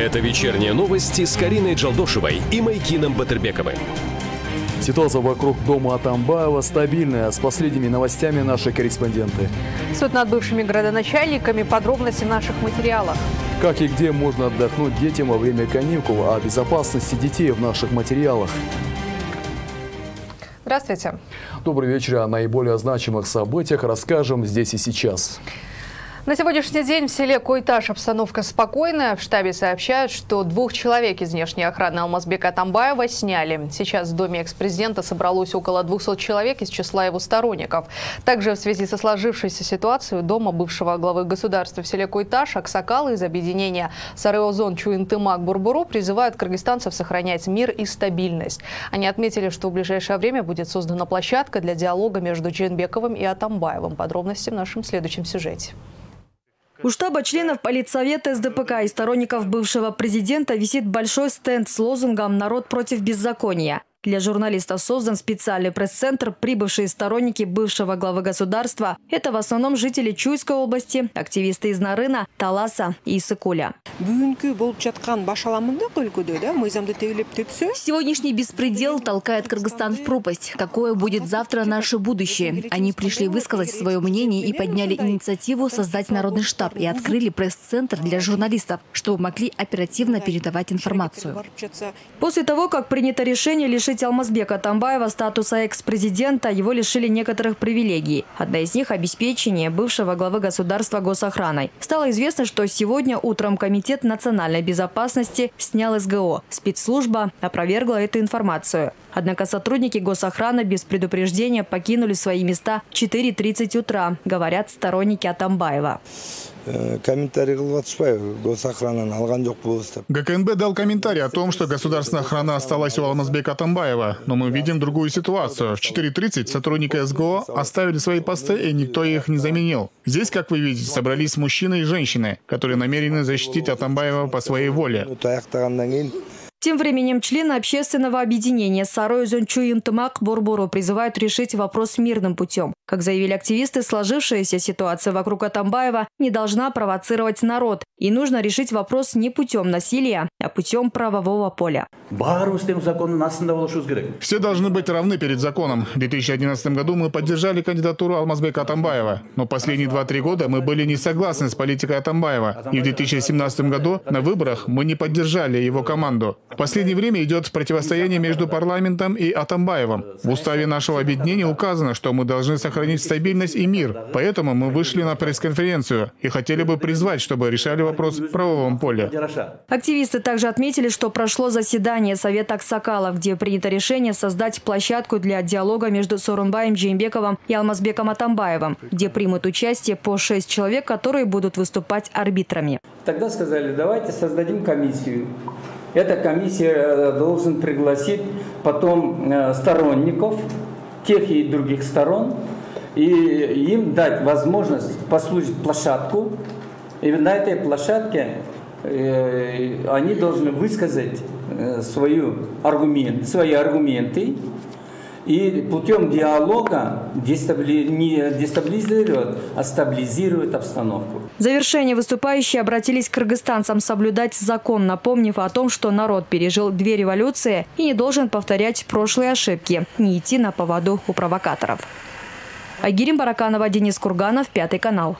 Это вечерние новости с Кариной Джалдошевой и Майкином Батырбековым. Ситуация вокруг дома Атамбаева стабильная. С последними новостями наши корреспонденты. Суд над бывшими градоначальниками. Подробности в наших материалах. Как и где можно отдохнуть детям во время каникул, о безопасности детей в наших материалах. Здравствуйте. Добрый вечер. О наиболее значимых событиях расскажем здесь и сейчас. На сегодняшний день в селе Койташ обстановка спокойная. В штабе сообщают, что 2 человек из внешней охраны Алмазбека Атамбаева сняли. Сейчас в доме экс-президента собралось около 200 человек из числа его сторонников. Также в связи со сложившейся ситуацией у дома бывшего главы государства в селе Койташ аксакалы из объединения Сарыозон Чуинтымак Бурбуру призывают кыргызстанцев сохранять мир и стабильность. Они отметили, что в ближайшее время будет создана площадка для диалога между Джейнбековым и Атамбаевым. Подробности в нашем следующем сюжете. У штаба членов политсовета СДПК и сторонников бывшего президента висит большой стенд с лозунгом «Народ против беззакония». Для журналистов создан специальный пресс-центр. Прибывшие сторонники бывшего главы государства – это в основном жители Чуйской области, активисты из Нарына, Таласа и Исыкуля. Сегодняшний беспредел толкает Кыргызстан в пропасть. Какое будет завтра наше будущее? Они пришли высказать свое мнение и подняли инициативу создать народный штаб и открыли пресс-центр для журналистов, чтобы могли оперативно передавать информацию. После того, как принято решение лишить Алмазбека Атамбаева статуса экс-президента, его лишили некоторых привилегий. Одна из них – обеспечение бывшего главы государства госохраной. Стало известно, что сегодня утром Комитет национальной безопасности снял СГО. Спецслужба опровергла эту информацию. Однако сотрудники госохраны без предупреждения покинули свои места в 4:30 утра, говорят сторонники Атамбаева. ГКНБ дал комментарий о том, что государственная охрана осталась у Алмазбека Атамбаева. Но мы видим другую ситуацию. В 4:30 сотрудники СГО оставили свои посты, и никто их не заменил. Здесь, как вы видите, собрались мужчины и женщины, которые намерены защитить Атамбаева по своей воле. Тем временем члены общественного объединения Сарыозон Чуинтымак Бурбуру призывают решить вопрос мирным путем. Как заявили активисты, сложившаяся ситуация вокруг Атамбаева не должна провоцировать народ. И нужно решить вопрос не путем насилия, а путем правового поля. Все должны быть равны перед законом. В 2011 году мы поддержали кандидатуру Алмазбека Атамбаева. Но последние 2-3 года мы были не согласны с политикой Атамбаева. И в 2017 году на выборах мы не поддержали его команду. В последнее время идет противостояние между парламентом и Атамбаевым. В уставе нашего объединения указано, что мы должны сохранить стабильность и мир. Поэтому мы вышли на пресс-конференцию и хотели бы призвать, чтобы решали вопрос в правовом поле. Активисты также отметили, что прошло заседание Совета аксакалов, где принято решение создать площадку для диалога между Сооронбаем Джейнбековым и Алмазбеком Атамбаевым, где примут участие по 6 человек, которые будут выступать арбитрами. Тогда сказали, давайте создадим комиссию. Эта комиссия должен пригласить потом сторонников тех и других сторон и им дать возможность послужить площадку. И на этой площадке они должны высказать свои аргументы и путем диалога не дестабилизируют, а стабилизируют обстановку. В завершение выступающие обратились к кыргызстанцам соблюдать закон, напомнив о том, что народ пережил 2 революции и не должен повторять прошлые ошибки, не идти на поводу у провокаторов. Айгерим Бараканова, Денис Курганов, 5 канал.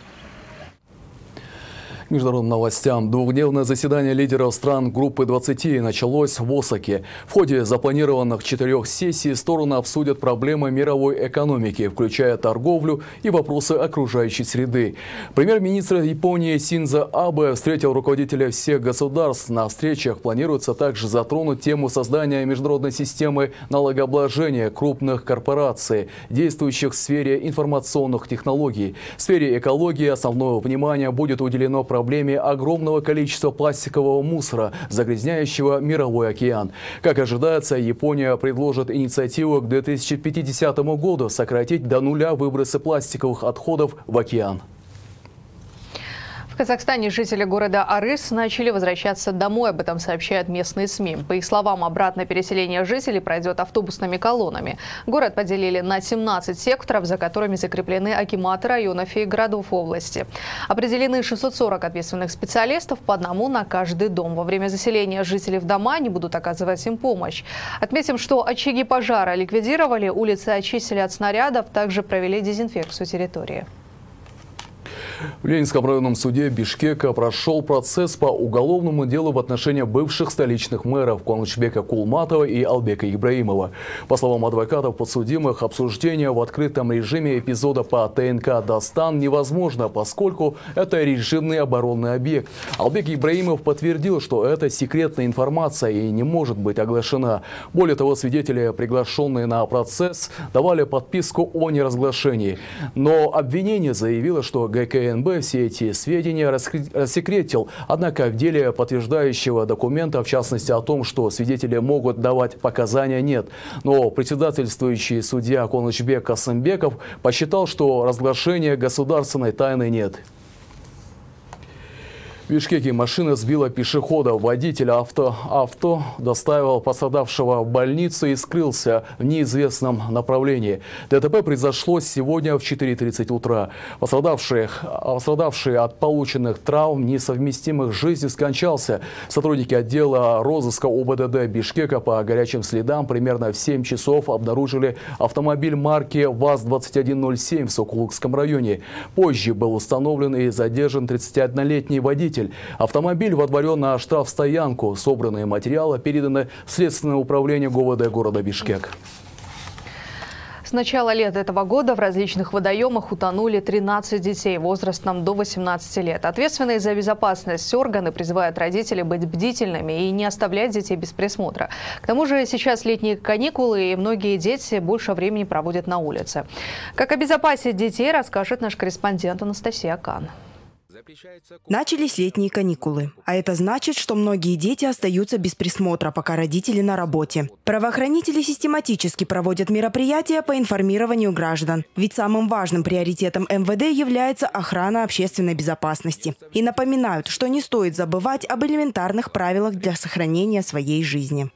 К международным новостям. 2-дневное заседание лидеров стран группы 20 началось в Осаке. В ходе запланированных 4 сессий стороны обсудят проблемы мировой экономики, включая торговлю и вопросы окружающей среды. Премьер-министр Японии Синдзо Абе встретил руководителей всех государств. На встречах планируется также затронуть тему создания международной системы налогообложения крупных корпораций, действующих в сфере информационных технологий. В сфере экологии основное внимание будет уделено проблеме огромного количества пластикового мусора, загрязняющего мировой океан. Как ожидается, Япония предложит инициативу к 2050 году сократить до 0 выбросы пластиковых отходов в океан. В В Казахстане жители города Арыс начали возвращаться домой. Об этом сообщают местные СМИ. По их словам, обратное переселение жителей пройдет автобусными колоннами. Город поделили на 17 секторов, за которыми закреплены акиматы районов и городов области. Определены 640 ответственных специалистов, по одному на каждый дом. Во время заселения жителей в дома они будут оказывать им помощь. Отметим, что очаги пожара ликвидировали, улицы очистили от снарядов, также провели дезинфекцию территории. В Ленинском районном суде Бишкека прошел процесс по уголовному делу в отношении бывших столичных мэров Куанычбека Кулматова и Албека Ибраимова. По словам адвокатов подсудимых, обсуждение в открытом режиме эпизода по ТНК «Дастан» невозможно, поскольку это режимный оборонный объект. Албек Ибраимов подтвердил, что это секретная информация и не может быть оглашена. Более того, свидетели, приглашенные на процесс, давали подписку о неразглашении. Но обвинение заявило, что ГКНБ все эти сведения рассекретил. Однако в деле подтверждающего документа, в частности о том, что свидетели могут давать показания, нет. Но председательствующий судья Куанычбек Касымбеков посчитал, что разглашения государственной тайны нет. В Бишкеке машина сбила пешехода. Водитель авто доставил пострадавшего в больницу и скрылся в неизвестном направлении. ДТП произошло сегодня в 4:30 утра. Пострадавший от полученных травм, несовместимых с жизнью, скончался. Сотрудники отдела розыска УБДД Бишкека по горячим следам примерно в 7 часов обнаружили автомобиль марки ВАЗ-2107 в Сокулукском районе. Позже был установлен и задержан 31-летний водитель. Автомобиль водворен на штрафстоянку. Собранные материалы переданы в Следственное управление ГУВД города Бишкек. С начала лета этого года в различных водоемах утонули 13 детей возрастом до 18 лет. Ответственные за безопасность органы призывают родителей быть бдительными и не оставлять детей без присмотра. К тому же сейчас летние каникулы, и многие дети больше времени проводят на улице. Как обезопасить детей, расскажет наш корреспондент Анастасия Акан. Начались летние каникулы. А это значит, что многие дети остаются без присмотра, пока родители на работе. Правоохранители систематически проводят мероприятия по информированию граждан. Ведь самым важным приоритетом МВД является охрана общественной безопасности. И напоминают, что не стоит забывать об элементарных правилах для сохранения своей жизни.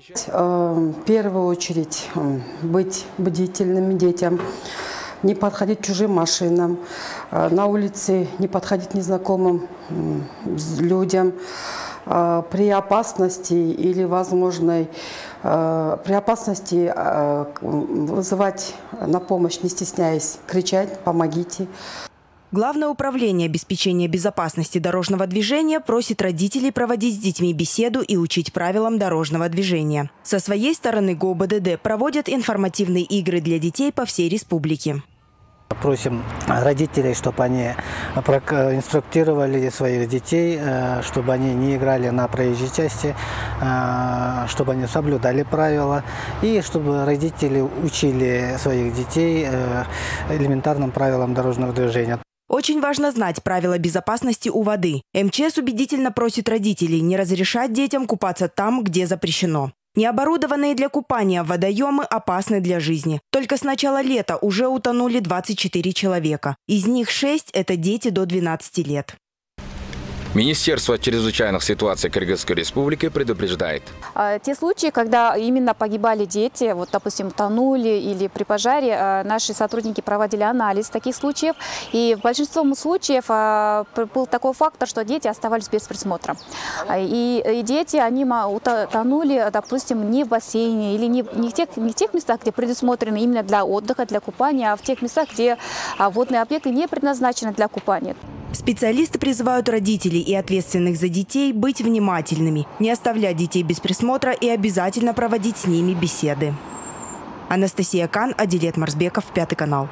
В первую очередь быть бдительными детям. Не подходить к чужим машинам, на улице не подходить незнакомым людям. При опасности или возможной при опасности вызывать на помощь, не стесняясь, кричать «помогите». Главное управление обеспечения безопасности дорожного движения просит родителей проводить с детьми беседу и учить правилам дорожного движения. Со своей стороны ГУБДД проводят информативные игры для детей по всей республике. Просим родителей, чтобы они инструктировали своих детей, чтобы они не играли на проезжей части, чтобы они соблюдали правила и чтобы родители учили своих детей элементарным правилам дорожного движения. Очень важно знать правила безопасности у воды. МЧС убедительно просит родителей не разрешать детям купаться там, где запрещено. Необорудованные для купания водоемы опасны для жизни. Только с начала лета уже утонули 24 человека. Из них 6 – это дети до 12 лет. Министерство чрезвычайных ситуаций Кыргызской республики предупреждает. Те случаи, когда именно погибали дети, вот, допустим, тонули или при пожаре, наши сотрудники проводили анализ таких случаев. И в большинстве случаев был такой фактор, что дети оставались без присмотра. И дети, они тонули, допустим, не в бассейне или не в тех местах, где предусмотрены именно для отдыха, для купания, а в тех местах, где водные объекты не предназначены для купания. Специалисты призывают родителей и ответственных за детей быть внимательными, не оставлять детей без присмотра и обязательно проводить с ними беседы. Анастасия Кан, Адилет Марсбеков, 5 канал.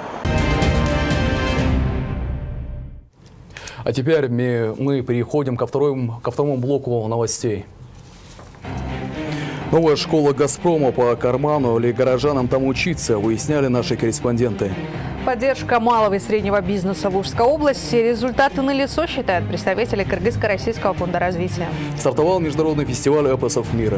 А теперь мы переходим ко второму блоку новостей. Новая школа «Газпрома» по карману или горожанам там учиться, выясняли наши корреспонденты. Поддержка малого и среднего бизнеса в Ужской области. Результаты налицо, считают представители Кыргызско-Российского фонда развития. Стартовал международный фестиваль эпосов мира.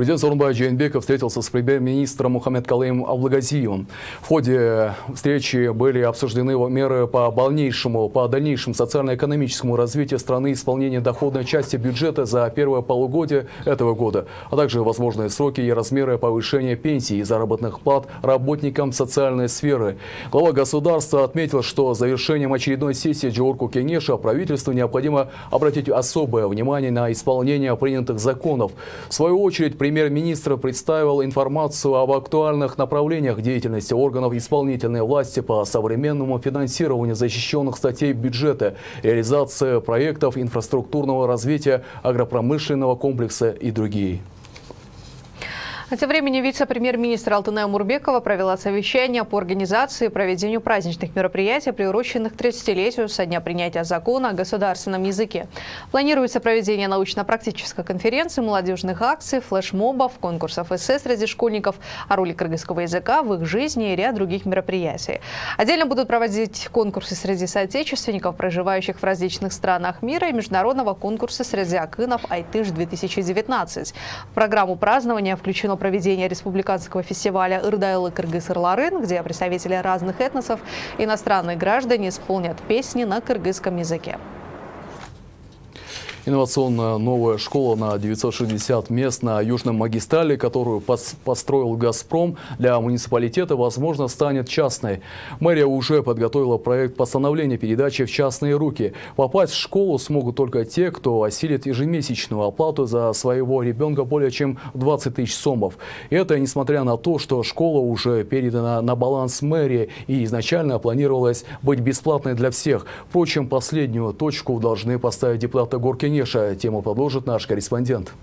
Президент Сооронбай Жээнбеков встретился с премьер-министром Мухаммедкалыем Абылгазиевым. В ходе встречи были обсуждены меры по дальнейшему социально-экономическому развитию страны, исполнение доходной части бюджета за первое полугодие этого года, а также возможные сроки и размеры повышения пенсий и заработных плат работникам социальной сферы. Глава государства отметил, что завершением очередной сессии Джоорку Кенеша правительству необходимо обратить особое внимание на исполнение принятых законов. В свою очередь, премьер-министр представил информацию об актуальных направлениях деятельности органов исполнительной власти по современному финансированию защищенных статей бюджета, реализации проектов инфраструктурного развития агропромышленного комплекса и другие. А тем временем вице-премьер-министр Алтынай Умурбекова провела совещание по организации и проведению праздничных мероприятий, приуроченных к 30-летию со дня принятия закона о государственном языке. Планируется проведение научно-практической конференции, молодежных акций, флешмобов, конкурсов эссе среди школьников о роли кыргызского языка в их жизни и ряд других мероприятий. Отдельно будут проводить конкурсы среди соотечественников, проживающих в различных странах мира, и международного конкурса среди акынов Айтыш-2019. В программу празднования включено проведение республиканского фестиваля «Ырдайлы Кыргыз-Ырларын», где представители разных этносов и иностранные граждане исполнят песни на кыргызском языке. Инновационная новая школа на 960 мест на Южном магистрале, которую построил «Газпром», для муниципалитета, возможно, станет частной. Мэрия уже подготовила проект постановления передачи в частные руки. Попасть в школу смогут только те, кто осилит ежемесячную оплату за своего ребенка более чем 20 тысяч сомов. И это несмотря на то, что школа уже передана на баланс мэрии и изначально планировалась быть бесплатной для всех. Впрочем, последнюю точку должны поставить депутаты Горки. Тему продолжит наш корреспондент.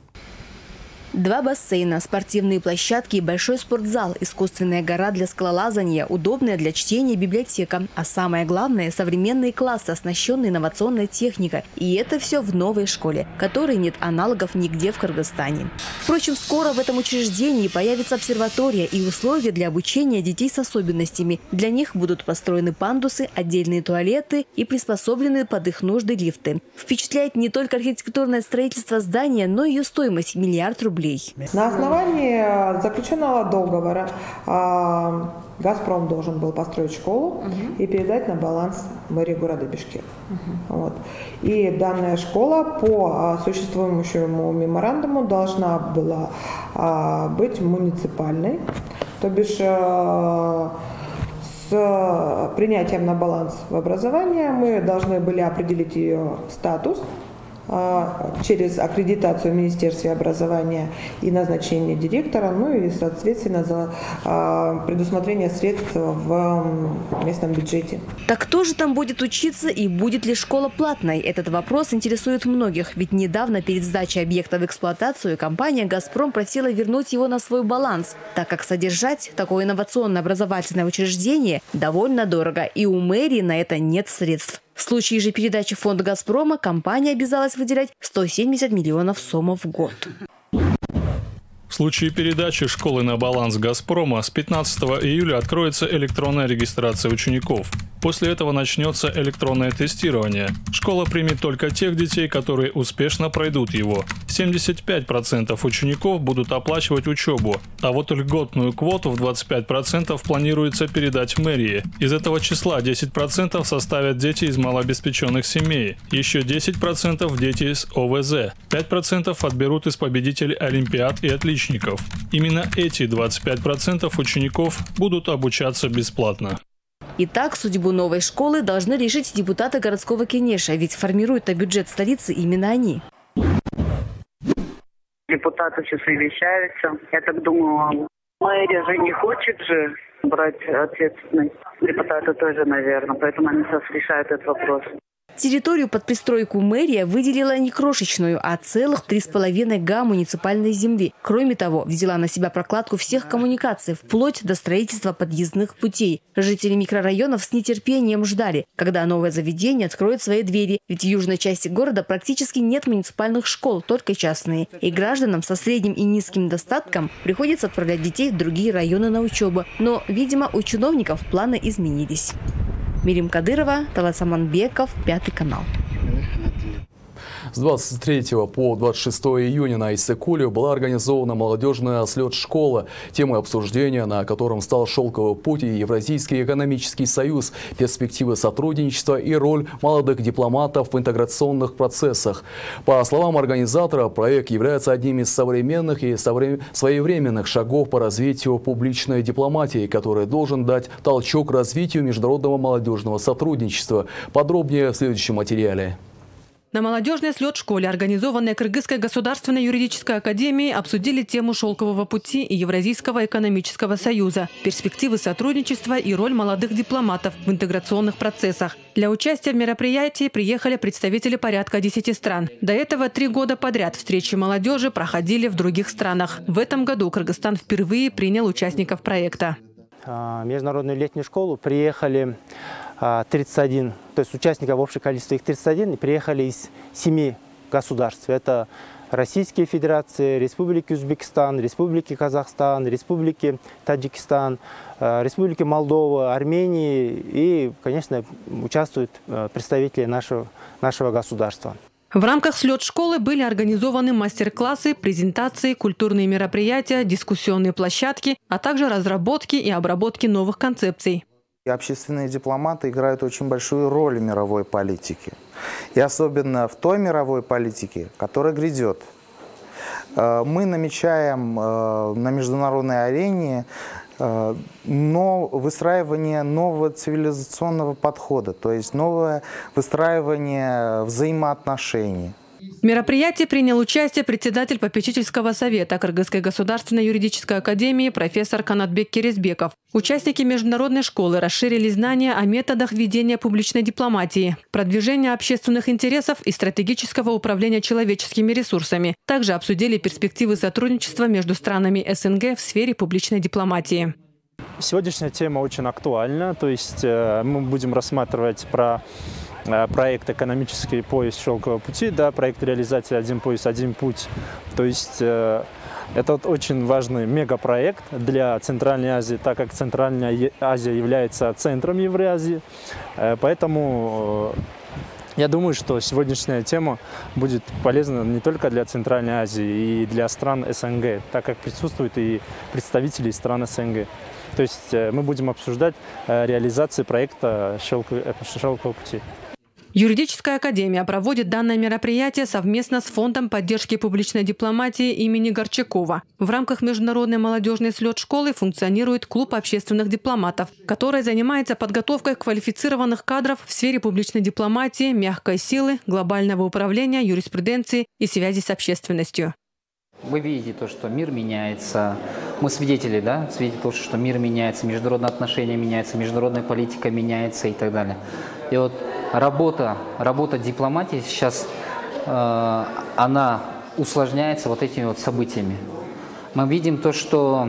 2 бассейна, спортивные площадки и большой спортзал, искусственная гора для скалолазания, удобная для чтения библиотека. А самое главное – современные классы, оснащенные инновационной техникой. И это все в новой школе, которой нет аналогов нигде в Кыргызстане. Впрочем, скоро в этом учреждении появится обсерватория и условия для обучения детей с особенностями. Для них будут построены пандусы, отдельные туалеты и приспособленные под их нужды лифты. Впечатляет не только архитектурное строительство здания, но и ее стоимость – $1 миллиард рублей. На основании заключенного договора «Газпром» должен был построить школу и передать на баланс мэрии города Бишкек. Вот. И данная школа по существующему меморандуму должна была быть муниципальной, то бишь с принятием на баланс в образование мы должны были определить ее статус через аккредитацию в Министерстве образования и назначение директора, ну и, соответственно, за предусмотрение средств в местном бюджете. Так кто же там будет учиться и будет ли школа платной? Этот вопрос интересует многих, ведь недавно перед сдачей объекта в эксплуатацию компания «Газпром» просила вернуть его на свой баланс, так как содержать такое инновационное образовательное учреждение довольно дорого, и у мэрии на это нет средств. В случае же передачи фонда «Газпрома» компания обязалась выделять 170 миллионов сомов в год. В случае передачи школы на баланс «Газпрома» с 15 июля откроется электронная регистрация учеников. После этого начнется электронное тестирование. Школа примет только тех детей, которые успешно пройдут его. 75% учеников будут оплачивать учебу, а вот льготную квоту в 25% планируется передать мэрии. Из этого числа 10% составят дети из малообеспеченных семей, еще 10% дети из ОВЗ, 5% отберут из победителей олимпиад и отличников. Именно эти 25% учеников будут обучаться бесплатно. Итак, судьбу новой школы должны решить депутаты городского Кенеша, ведь формируют бюджет столицы именно они. Депутаты все совещаются. Я так думаю, мэрия же не хочет же брать ответственность. Депутаты тоже, наверное, поэтому они сейчас решают этот вопрос. Территорию под пристройку мэрия выделила не крошечную, а целых 3,5 га муниципальной земли. Кроме того, взяла на себя прокладку всех коммуникаций, вплоть до строительства подъездных путей. Жители микрорайонов с нетерпением ждали, когда новое заведение откроет свои двери. Ведь в южной части города практически нет муниципальных школ, только частные. И гражданам со средним и низким достатком приходится отправлять детей в другие районы на учебу. Но, видимо, у чиновников планы изменились. Мирим Кадырова, Талат Саманбеков, 5 канал. С 23 по 26 июня на Иссык-Куле была организована молодежная слет-школа, темой обсуждения, на котором стал «Шелковый путь» и Евразийский экономический союз, перспективы сотрудничества и роль молодых дипломатов в интеграционных процессах. По словам организатора, проект является одним из современных и своевременных шагов по развитию публичной дипломатии, который должен дать толчок развитию международного молодежного сотрудничества. Подробнее в следующем материале. На молодежной слет-школе, организованной Кыргызской государственной юридической академией, обсудили тему «Шелкового пути» и Евразийского экономического союза, перспективы сотрудничества и роль молодых дипломатов в интеграционных процессах. Для участия в мероприятии приехали представители порядка 10 стран. До этого 3 года подряд встречи молодежи проходили в других странах. В этом году Кыргызстан впервые принял участников проекта. В международную летнюю школу приехали 31, то есть участников в общем количестве их 31, и приехали из 7 государств. Это Российские Федерации, Республики Узбекистан, Республики Казахстан, Республики Таджикистан, Республики Молдова, Армении и, конечно, участвуют представители нашего государства. В рамках слет-школы были организованы мастер-классы, презентации, культурные мероприятия, дискуссионные площадки, а также разработки и обработки новых концепций. Общественные дипломаты играют очень большую роль в мировой политике. И особенно в той мировой политике, которая грядет. Мы намечаем на международной арене выстраивание нового цивилизационного подхода, то есть новое выстраивание взаимоотношений. В мероприятии принял участие председатель попечительского совета Кыргызской государственной юридической академии профессор Канатбек Керезбеков. Участники международной школы расширили знания о методах ведения публичной дипломатии, продвижения общественных интересов и стратегического управления человеческими ресурсами. Также обсудили перспективы сотрудничества между странами СНГ в сфере публичной дипломатии. Сегодняшняя тема очень актуальна, то есть мы будем рассматривать проект «Экономический пояс Шелкового пути», да, проект реализации «Один пояс, один путь». То есть это очень важный мегапроект для Центральной Азии, так как Центральная Азия является центром Евразии. Поэтому я думаю, что сегодняшняя тема будет полезна не только для Центральной Азии и для стран СНГ, так как присутствуют и представители стран СНГ. То есть мы будем обсуждать реализацию проекта «Шелкового пути». Юридическая академия проводит данное мероприятие совместно с Фондом поддержки публичной дипломатии имени Горчакова. В рамках международной молодежной слет-школы функционирует клуб общественных дипломатов, который занимается подготовкой квалифицированных кадров в сфере публичной дипломатии, мягкой силы, глобального управления, юриспруденции и связи с общественностью. Вы видите то, что мир меняется. Мы свидетели, да? Свидетели того, что мир меняется, международные отношения меняются, международная политика меняется и так далее. И вот работа дипломатии сейчас, она усложняется вот этими вот событиями. Мы видим то, что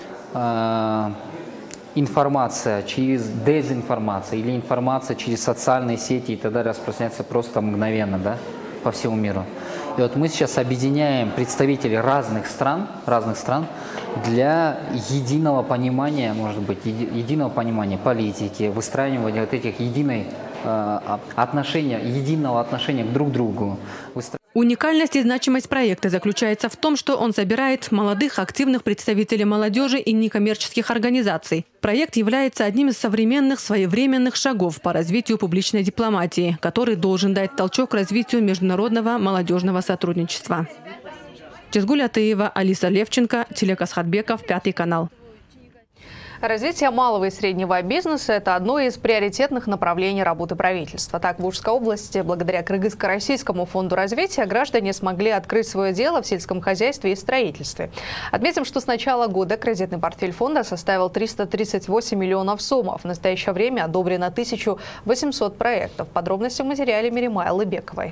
информация через дезинформацию или информация через социальные сети и так далее распространяется просто мгновенно, да, по всему миру. И вот мы сейчас объединяем представителей разных стран для единого понимания, может быть, единого понимания политики, выстраивания вот этих единого отношения друг к другу. Уникальность и значимость проекта заключается в том, что он собирает молодых, активных представителей молодежи и некоммерческих организаций. Проект является одним из современных, своевременных шагов по развитию публичной дипломатии, который должен дать толчок развитию международного молодежного сотрудничества. Чезгуль Атеева, Алиса Левченко, Телек Асхатбеков, 5 канал. Развитие малого и среднего бизнеса – это одно из приоритетных направлений работы правительства. Так, в Ужской области, благодаря Кыргызско-Российскому фонду развития, граждане смогли открыть свое дело в сельском хозяйстве и строительстве. Отметим, что с начала года кредитный портфель фонда составил 338 миллионов сомов. В настоящее время одобрено 1800 проектов. Подробности в материале Миримай Алыбековой.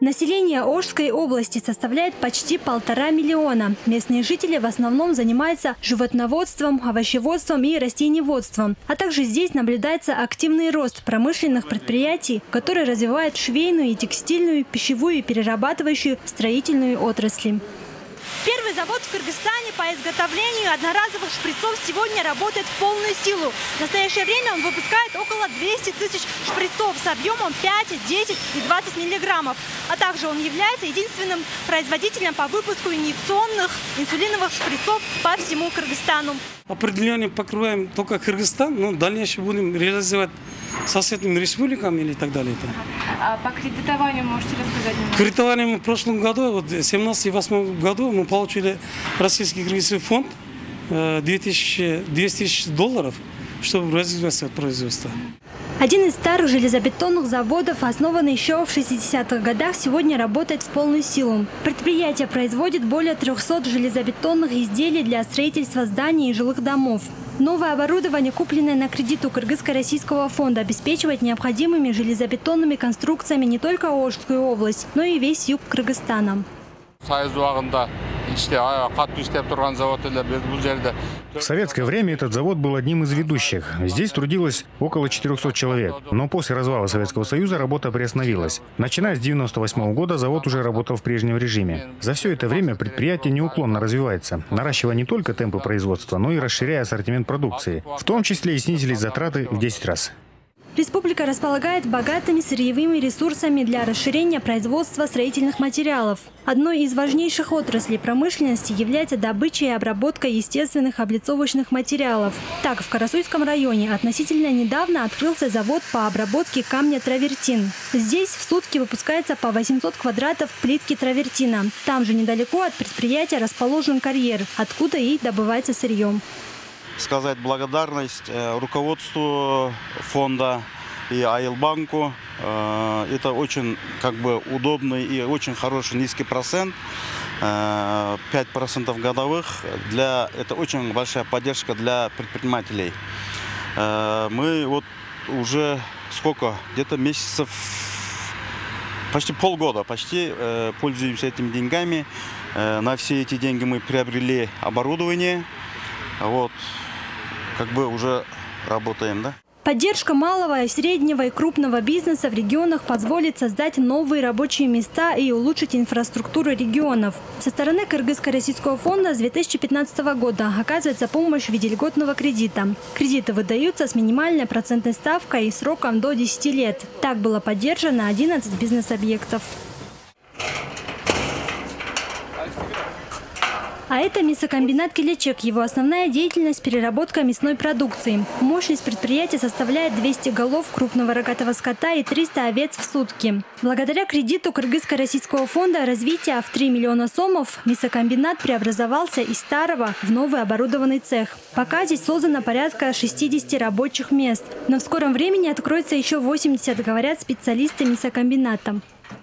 Население Ошской области составляет почти 1,5 миллиона. Местные жители в основном занимаются животноводством, овощеводством и растениеводством. А также здесь наблюдается активный рост промышленных предприятий, которые развивают швейную и текстильную, пищевую и перерабатывающую строительную отрасли. Первый завод в Кыргызстане по изготовлению одноразовых шприцов сегодня работает в полную силу. В настоящее время он выпускает около 200 тысяч шприцов с объемом 5, 10 и 20 миллиграммов. А также он является единственным производителем по выпуску инъекционных инсулиновых шприцов по всему Кыргызстану. Определенно покрываем только Кыргызстан, но в дальнейшем будем реализовать соседними республиками или так далее. А по кредитованию можете рассказать? Кредитование мы в прошлом году, в 2017-2018 году, мы получили Российский кредитный фонд $200 тысяч, чтобы развивать производство. Один из старых железобетонных заводов, основанный еще в 60-х годах, сегодня работает в полную силу. Предприятие производит более 300 железобетонных изделий для строительства зданий и жилых домов. Новое оборудование, купленное на кредит у Кыргызско-Российского фонда, обеспечивает необходимыми железобетонными конструкциями не только Ошскую область, но и весь юг Кыргызстана. В советское время этот завод был одним из ведущих. Здесь трудилось около 400 человек. Но после развала Советского Союза работа приостановилась. Начиная с 1998 года завод уже работал в прежнем режиме. За все это время предприятие неуклонно развивается, наращивая не только темпы производства, но и расширяя ассортимент продукции, в том числе и снизились затраты в 10 раз. Республика располагает богатыми сырьевыми ресурсами для расширения производства строительных материалов. Одной из важнейших отраслей промышленности является добыча и обработка естественных облицовочных материалов. Так, в Карасуйском районе относительно недавно открылся завод по обработке камня травертин. Здесь в сутки выпускается по 800 квадратов плитки травертина. Там же недалеко от предприятия расположен карьер, откуда и добывается сырье. Сказать благодарность руководству фонда и Айлбанку. Это очень удобный и очень хороший низкий процент. 5% годовых. Это очень большая поддержка для предпринимателей. Мы уже где-то месяцев, почти полгода пользуемся этими деньгами. На все эти деньги мы приобрели оборудование. Уже работаем, да? Поддержка малого, среднего и крупного бизнеса в регионах позволит создать новые рабочие места и улучшить инфраструктуру регионов. Со стороны Кыргызско-Российского фонда с 2015 года оказывается помощь в виде льготного кредита. Кредиты выдаются с минимальной процентной ставкой и сроком до 10 лет. Так было поддержано 11 бизнес-объектов. А это мясокомбинат «Келечек». Его основная деятельность – переработка мясной продукции. Мощность предприятия составляет 200 голов крупного рогатого скота и 300 овец в сутки. Благодаря кредиту Кыргызско-Российского фонда развития в 3 миллиона сомов мясокомбинат преобразовался из старого в новый оборудованный цех. Пока здесь создано порядка 60 рабочих мест. Но в скором времени откроется еще 80, говорят специалисты мясокомбината.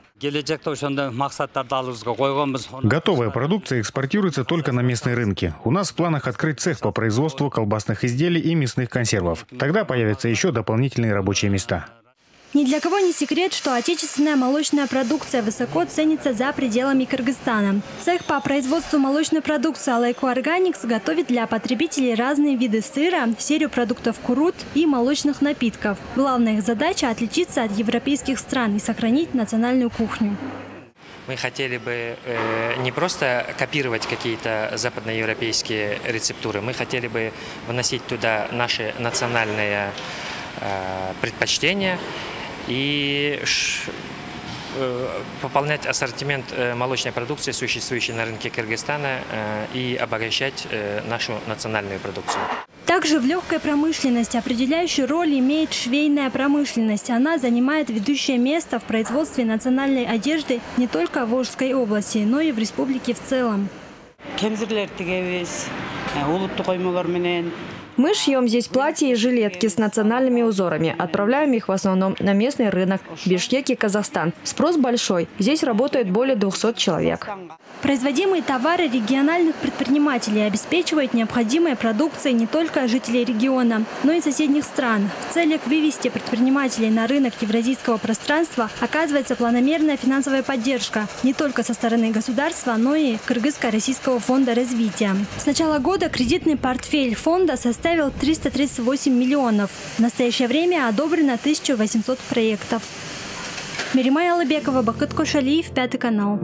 Готовая продукция экспортируется только на местные рынки. У нас в планах открыть цех по производству колбасных изделий и мясных консервов. Тогда появятся еще дополнительные рабочие места. Ни для кого не секрет, что отечественная молочная продукция высоко ценится за пределами Кыргызстана. Цех по производству молочной продукции Алайку Органикс готовит для потребителей разные виды сыра, серию продуктов курут и молочных напитков. Главная их задача – отличиться от европейских стран и сохранить национальную кухню. Мы хотели бы не просто копировать какие-то западноевропейские рецептуры, мы хотели бы вносить туда наши национальные предпочтения и пополнять ассортимент молочной продукции, существующей на рынке Кыргызстана, и обогащать нашу национальную продукцию. Также в легкой промышленности определяющую роль имеет швейная промышленность. Она занимает ведущее место в производстве национальной одежды не только в Ошской области, но и в республике в целом. Мы шьем здесь платья и жилетки с национальными узорами. Отправляем их в основном на местный рынок – Бишкек и Казахстан. Спрос большой. Здесь работает более 200 человек. Производимые товары региональных предпринимателей обеспечивают необходимой продукцией не только жителей региона, но и соседних стран. В целях вывести предпринимателей на рынок евразийского пространства оказывается планомерная финансовая поддержка не только со стороны государства, но и Кыргызско-Российского фонда развития. С начала года кредитный портфель фонда составил 338 миллионов. В настоящее время одобрено 1800 проектов. Миримай Алыбекова, Бакыт Кошалиев, 5 канал.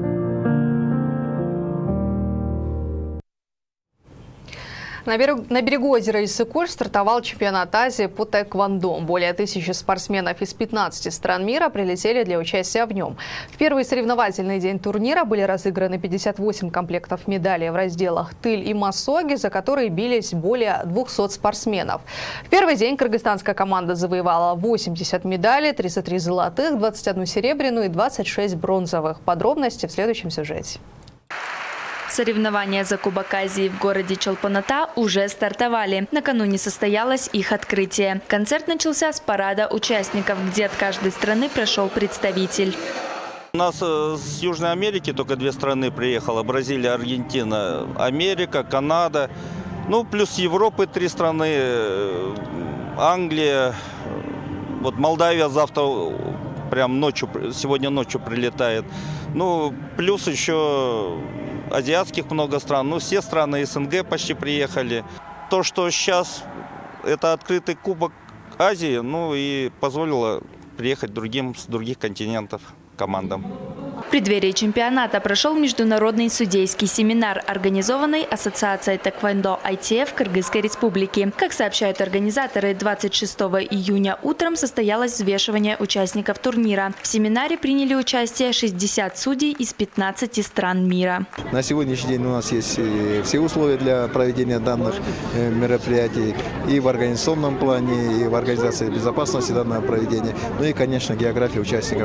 На берегу озера Иссык-Куль стартовал чемпионат Азии по тэквондо. Более 1000 спортсменов из 15 стран мира прилетели для участия в нем. В первый соревновательный день турнира были разыграны 58 комплектов медалей в разделах тыль и массоги, за которые бились более 200 спортсменов. В первый день кыргызстанская команда завоевала 80 медалей, 33 золотых, 21 серебряную и 26 бронзовых. Подробности в следующем сюжете. Соревнования за Кубок Азии в городе Чолпан-Ата уже стартовали. Накануне состоялось их открытие. Концерт начался с парада участников, где от каждой страны прошел представитель. У нас с Южной Америки только 2 страны приехало. Бразилия, Аргентина, Америка, Канада. Ну, плюс Европы 3 страны. Англия. Вот Молдавия завтра прям ночью, сегодня ночью прилетает. Ну, плюс еще азиатских много стран. Ну, все страны СНГ почти приехали. То, что сейчас это открытый Кубок Азии, ну и позволило приехать с других континентов командам. В преддверии чемпионата прошел международный судейский семинар, организованный Ассоциацией тэквондо ITF Кыргызской Республики. Как сообщают организаторы, 26 июня утром состоялось взвешивание участников турнира. В семинаре приняли участие 60 судей из 15 стран мира. На сегодняшний день у нас есть все условия для проведения данных мероприятий и в организационном плане, и в организации безопасности данного проведения. Ну и, конечно, география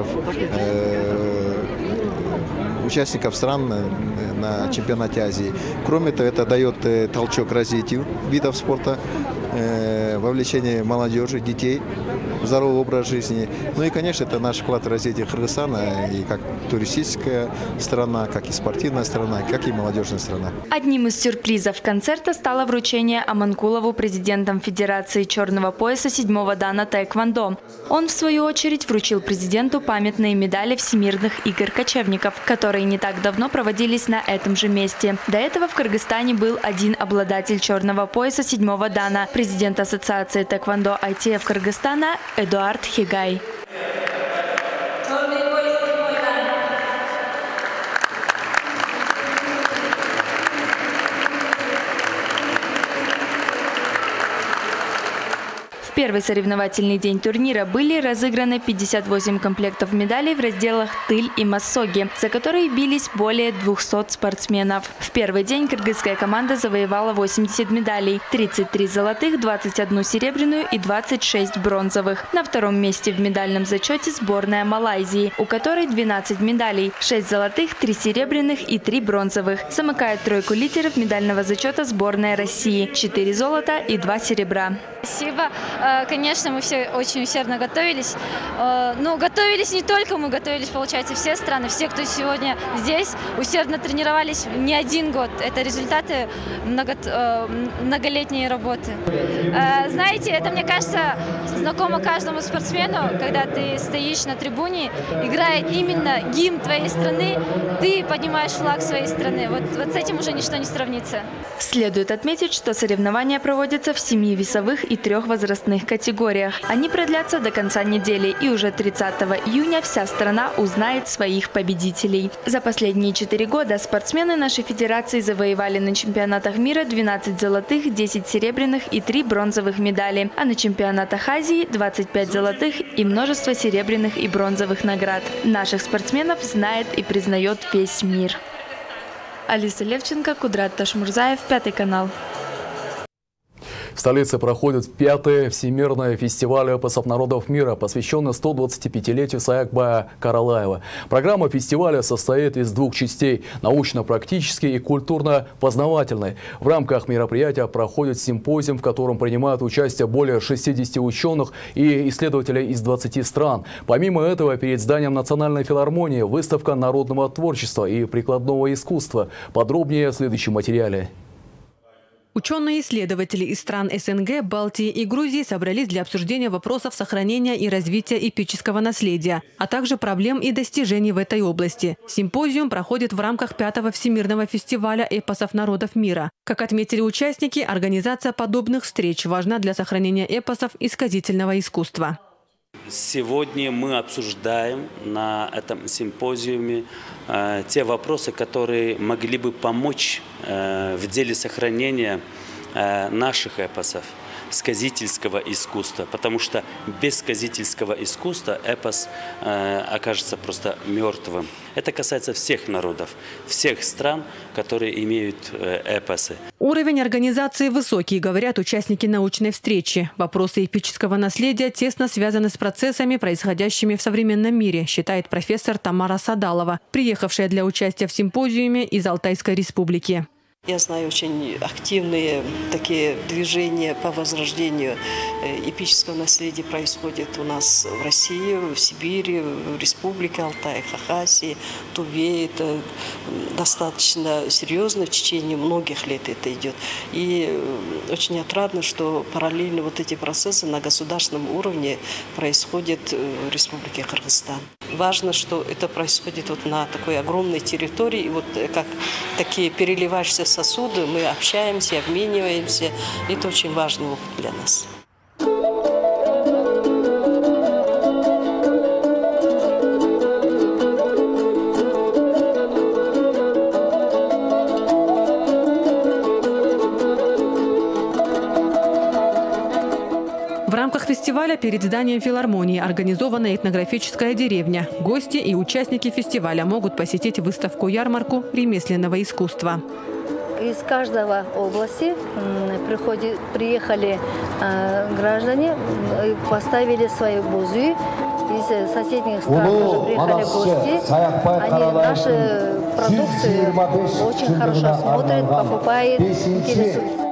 участников стран на чемпионате Азии. Кроме того, это дает толчок развитию видов спорта, вовлечение молодежи, детей, здоровый образ жизни. Ну и, конечно, это наш вклад в развитие Кыргызстана и как туристическая страна, как и спортивная страна, как и молодежная страна. Одним из сюрпризов концерта стало вручение Аманкулову президентом Федерации черного пояса 7-го дана тэквондо. Он, в свою очередь, вручил президенту памятные медали Всемирных игр кочевников, которые не так давно проводились на этом же месте. До этого в Кыргызстане был один обладатель черного пояса 7-го дана – президент Ассоциации тэквондо ITF Кыргызстана Эдуард Хигай. В первый соревновательный день турнира были разыграны 58 комплектов медалей в разделах тыль и массоги, за которые бились более 200 спортсменов. В первый день кыргызская команда завоевала 80 медалей, 33 золотых, 21 серебряную и 26 бронзовых. На втором месте в медальном зачете сборная Малайзии, у которой 12 медалей, 6 золотых, 3 серебряных и 3 бронзовых. Замыкает тройку лидеров медального зачета сборная России, 4 золота и 2 серебра. Спасибо. Конечно, мы все очень усердно готовились. Но готовились не только мы, готовились, получается, все страны, все, кто сегодня здесь, усердно тренировались не 1 год. Это результаты многолетней работы. Знаете, это, мне кажется, знакомо каждому спортсмену, когда ты стоишь на трибуне, играет именно гимн твоей страны, ты поднимаешь флаг своей страны. Вот с этим уже ничто не сравнится. Следует отметить, что соревнования проводятся в 7 весовых и 3 возрастных категориях. Они продлятся до конца недели, и уже 30 июня вся страна узнает своих победителей. За последние 4 года спортсмены нашей федерации завоевали на чемпионатах мира 12 золотых, 10 серебряных и 3 бронзовых медали, а на чемпионатах Азии 25 золотых и множество серебряных и бронзовых наград. Наших спортсменов знает и признает весь мир. Алиса Левченко, Кудрат Ташмурзаев, 5 канал. В столице проходит 5-й Всемирный фестиваль эпосов народов мира, посвященный 125-летию Саакбая Каралаева. Программа фестиваля состоит из 2 частей – научно-практической и культурно-познавательной. В рамках мероприятия проходит симпозиум, в котором принимают участие более 60 ученых и исследователей из 20 стран. Помимо этого, перед зданием Национальной филармонии выставка народного творчества и прикладного искусства. Подробнее в следующем материале. Ученые-исследователи из стран СНГ, Балтии и Грузии собрались для обсуждения вопросов сохранения и развития эпического наследия, а также проблем и достижений в этой области. Симпозиум проходит в рамках 5-го Всемирного фестиваля эпосов народов мира. Как отметили участники, организация подобных встреч важна для сохранения эпосов и сказительного искусства. Сегодня мы обсуждаем на этом симпозиуме те вопросы, которые могли бы помочь в деле сохранения наших эпосов, сказительского искусства, потому что без сказительского искусства эпос окажется просто мертвым. Это касается всех народов, всех стран, которые имеют эпосы. Уровень организации высокий, говорят участники научной встречи. Вопросы эпического наследия тесно связаны с процессами, происходящими в современном мире, считает профессор Тамара Садалова, приехавшая для участия в симпозиуме из Алтайской республики. Я знаю очень активные такие движения по возрождению эпического наследия происходят у нас в России, в Сибири, в Республике Алтай, Хакасии, Туве. Это достаточно серьезно, в течение многих лет это идет. И очень отрадно, что параллельно вот эти процессы на государственном уровне происходят в Республике Кыргызстан. Важно, что это происходит вот на такой огромной территории, и вот как такие переливающиеся сосуды, мы общаемся, обмениваемся. Это очень важный опыт для нас. В рамках фестиваля перед зданием филармонии организована этнографическая деревня. Гости и участники фестиваля могут посетить выставку-ярмарку ремесленного искусства. Из каждого области приехали граждане, поставили свои бузы. Из соседних стран тоже приехали гости. Они наши продукции очень хорошо смотрят, покупают, интересуются.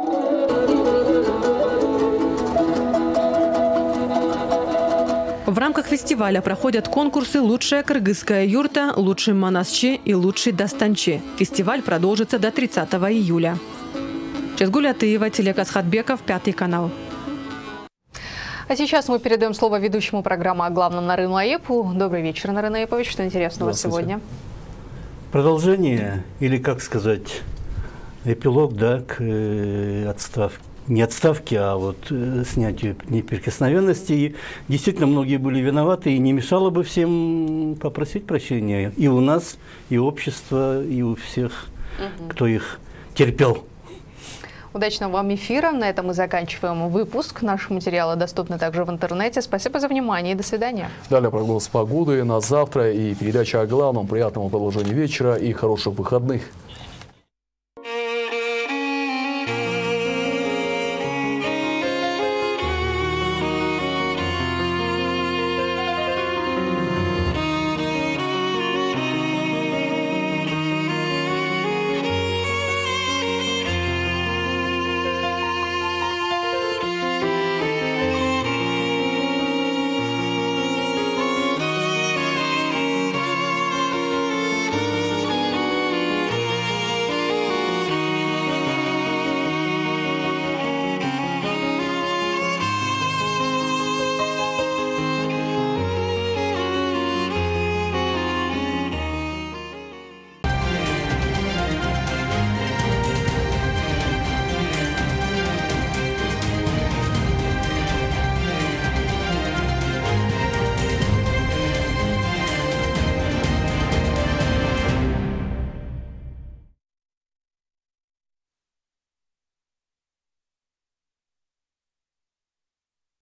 В рамках фестиваля проходят конкурсы «Лучшая кыргызская юрта», «Лучший манасчи» и «Лучший достанчи». Фестиваль продолжится до 30 июля. Чезгуль Атыева, Телек Асхатбеков, 5 канал. А сейчас мы передаем слово ведущему программы о главном Нарыну Аепу. Добрый вечер, Нарын Аепович. Что интересного сегодня? Продолжение, или, как сказать, эпилог, да, к отставке. Не отставки, а вот снятию неприкосновенности. И действительно, многие были виноваты, и не мешало бы всем попросить прощения. И у нас, и общества, и у всех, кто их терпел. Удачного вам эфира. На этом мы заканчиваем выпуск. Наши материалы доступны также в интернете. Спасибо за внимание и до свидания. Далее прогноз погоды на завтра и передача о главном. Приятного продолжения вечера и хороших выходных.